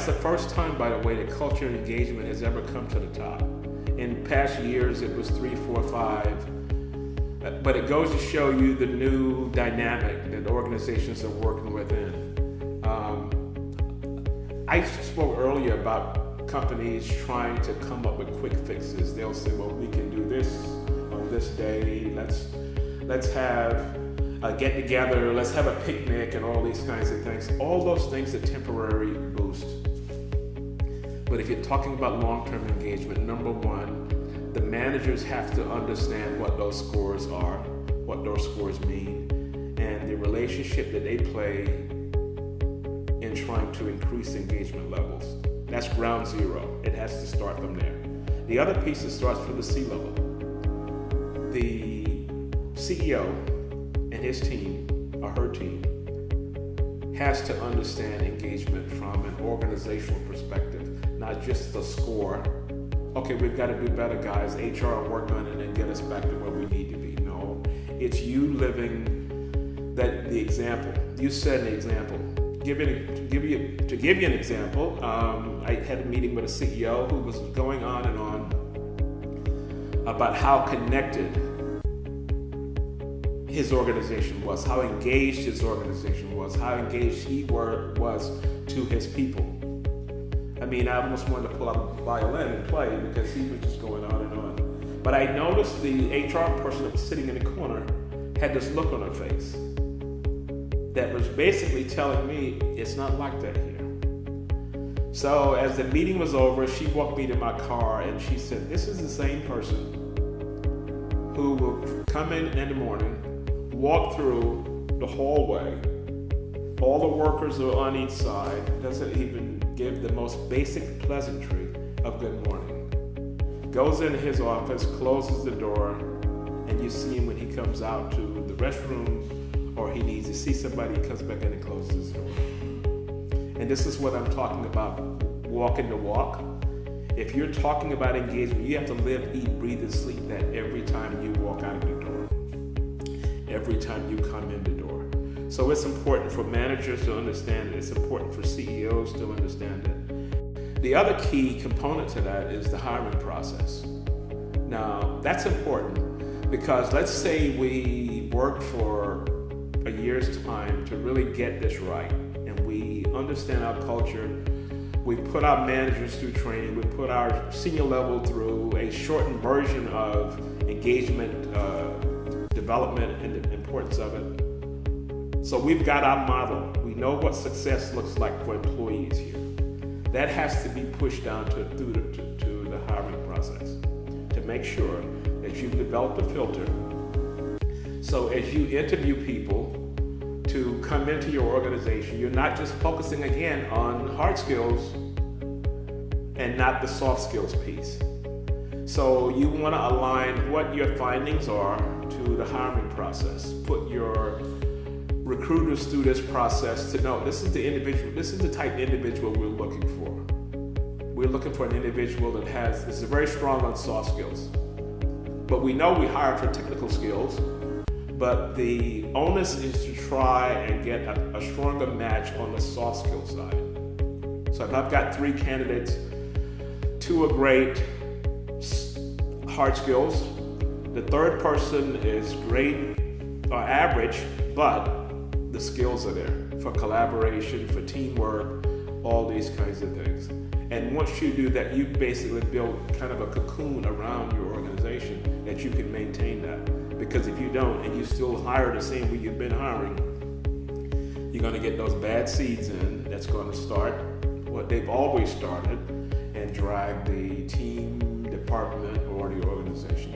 that's the first time, by the way, that culture and engagement has ever come to the top. In past years, it was 3, 4, 5. But it goes to show you the new dynamic that organizations are working within. I spoke earlier about companies trying to come up with quick fixes. They'll say, well, we can do this on this day. Let's have a get together. Let's have a picnic and all these kinds of things. All those things are temporary boost. But if you're talking about long-term engagement, number one, the managers have to understand what those scores are, what those scores mean, and the relationship that they play in trying to increase engagement levels. That's ground zero. It has to start from there. The other piece starts from the C-level. The CEO and his team, or her team, has to understand engagement from an organizational perspective, not just the score. Okay, we've got to do better, guys. HR will work on it and get us back to where we need to be. No, it's you living the example. You set an example. To give you an example, I had a meeting with a CEO who was going on and on about how connected his organization was, how engaged his organization was, how engaged he was to his people. I mean, I almost wanted to pull out a violin and play because he was just going on and on. But I noticed the HR person that was sitting in the corner had this look on her face that was basically telling me it's not like that here. So as the meeting was over, she walked me to my car and she said, this is the same person who will come in the morning, walk through the hallway, all the workers are on each side, doesn't even give the most basic pleasantry of good morning. Goes into his office, closes the door, and you see him when he comes out to the restroom or he needs to see somebody, he comes back in and closes his door. And this is what I'm talking about, walking the walk. If you're talking about engagement, you have to live, eat, breathe, and sleep that every time you walk out of the door, every time you come in the door. So it's important for managers to understand it. It's important for CEOs to understand it. The other key component to that is the hiring process. Now, that's important because let's say we work for a year's time to really get this right, and we understand our culture. We put our managers through training. We put our senior level through a shortened version of engagement, development, and the importance of it. So we've got our model. We know what success looks like for employees here. That has to be pushed down to the hiring process to make sure that you've developed a filter. So as you interview people to come into your organization, you're not just focusing again on hard skills and not the soft skills piece. So you want to align what your findings are to the hiring process. Put your recruiters through this process to know this is the individual, this is the type of individual we're looking for. We're looking for an individual that is very strong on soft skills. But we know we hire for technical skills, but the onus is to try and get a stronger match on the soft skill side. So if I've got 3 candidates, 2 are great hard skills, the third person is great or average, but the skills are there for collaboration, for teamwork, all these kinds of things. And once you do that, you basically build kind of a cocoon around your organization that you can maintain that. Because if you don't, and you still hire the same way you've been hiring, you're going to get those bad seeds in that's going to start what they've always started and drag the team, department, or the organization